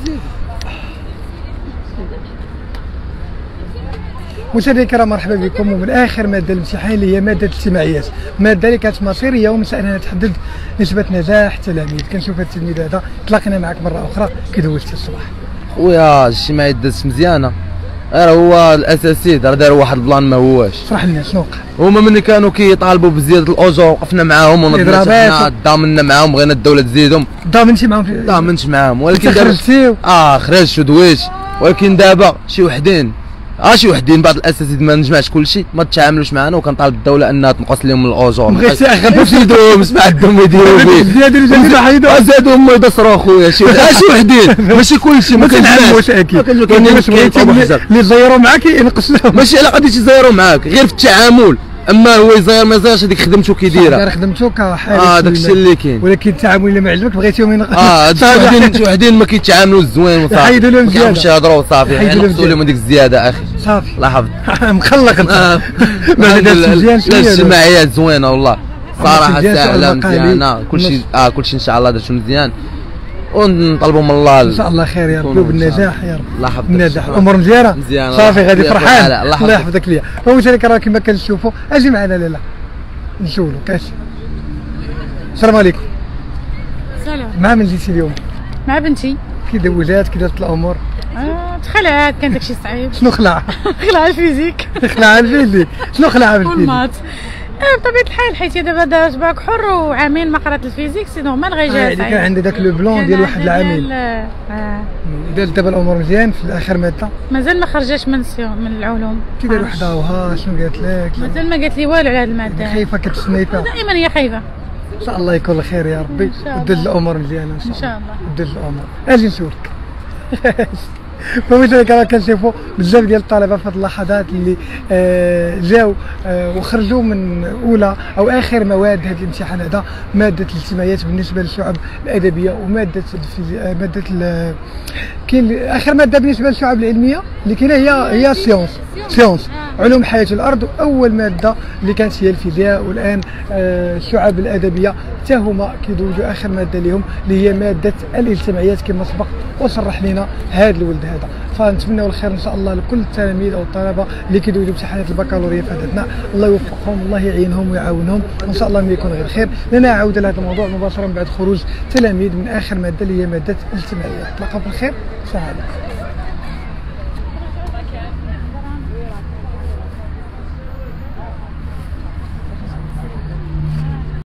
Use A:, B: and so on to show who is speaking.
A: مشاهدينا الكرام مرحبا بكم. ومن اخر ماده الامتحان اللي هي ماده الاجتماعيات، الماده اللي كانت مصيريه ومسألة انها تحدد نسبه نجاح التلاميذ. كنشوف هذا التلميذ هذا تلاقينا معك مره اخرى كي دوزتي الصباح.
B: خويا الاجتماعيات دازت مزيانه، غير هو الاساسي دار واحد البلان ما هواش.
A: شرح لنا شنو وقع.
B: هما ملي كانوا كيطالبوا بزياده الاجور وقفنا معاهم ونضربنا ضامنا معاهم، بغينا الدوله تزيدهم.
A: ضامنتي معاهم؟
B: ضامنت معاهم، ولكن دابا
A: خرجتي؟
B: خرجت ودويت، ولكن دابا شي وحدين بعض الاساتذه ما نجمعش كلشي، ما تتعاملوش معنا، وكنطالب الدوله انها تنقص لهم الاجور.
A: بغيتي
B: يزيدوهم سمع عندهم يديروا به زادوا هما يدسروا خويا شي وحدين ماشي كلشي. ما
A: كنعموش اكيد، اللي يزيروا معاك ينقصوا.
B: ماشي على قضيه يزيروا معاك، غير في التعامل. اما هو يزير ما يزيرش هذيك خدمته كيديرها.
A: دار خدمته كحال
B: داكشي اللي كاين،
A: ولكن التعامل اللي ما عجبك بغيتيهم
B: شي وحدين ما كيتعاملوش زوين وصافي.
A: حيدوا لهم زياده،
B: كيمشي يهضروا وصافي، نقصوا لهم هذيك الزياده اخي
A: صافي.
B: الله يحفظ.
A: مخلق انت.
B: الاجتماعيات زوينه والله صراحه، سهله مزيانه، كلشي ان شاء الله درتو مزيان، ونطلبوا من الله
A: ان شاء الله خير يا ربي وبالنجاح يا رب.
B: الله يحفظك.
A: النجاح الامور مزيانه صافي، غادي فرحان. الله يحفظك ليا. ومشارك راه كما كنشوفوا. اجي معنا لاله نسولو كاش. السلام عليكم.
C: سلام.
A: مع من جيتي اليوم؟
C: مع بنتي.
A: كي دوزات كي دازت الامور؟
C: تخلعت، كان داكشي صعيب.
A: شنو خلع؟
C: خلع الفيزيك.
A: خلع الفيزيك. شنو خلع بالفيزيك؟
C: والمات. بطبيعة الحال حيت دابا دارت باك حر وعامين ما قرات الفيزيك، سي نورمال غيجيها صعيب.
A: يعني كان عندي داك لو بلون ديال واحد العامين. دابا الامور مزيان في اخر ماده؟
C: مازال ما خرجاش من العلوم.
A: كي دار وحده وها شنو قالت لك؟
C: مازال ما قالت لي والو على هذه الماده.
A: خايفه كتسني فيها؟
C: دائما هي خايفه.
A: ان شاء الله يكون الخير يا ربي ودير الامور مزيانه
C: ان شاء الله.
A: ودير الامور. اجي نسولك. فمثلا راه كنشوفوا بزاف ديال الطلبه في هذه اللحظات اللي جاو وخرجوا من اولى او اخر مواد هذا الامتحان هذا، ماده الاجتماعيات بالنسبه للشعب الادبيه، وماده كاين اخر ماده بالنسبه للشعب العلميه اللي كاينه هي سيونس علوم حياه الارض. واول ماده اللي كانت هي الفيزياء، والان الشعب الادبيه حتى هما كيدوزوا اخر ماده لهم اللي هي ماده الاجتماعيات كما سبق وصرح لنا هذا الولد هذا. فنتمنوا الخير ان شاء الله لكل التلاميذ او الطلبه اللي كيدوزوا امتحانات البكالوريا في هذا الاثناء. الله يوفقهم، الله يعينهم ويعاونهم، وان شاء الله ما يكون غير خير. لنا عوده لهذا الموضوع مباشره بعد خروج تلاميذ من اخر ماده اللي هي ماده الاجتماعيات. تلقاو بالخير. سلام عليكم.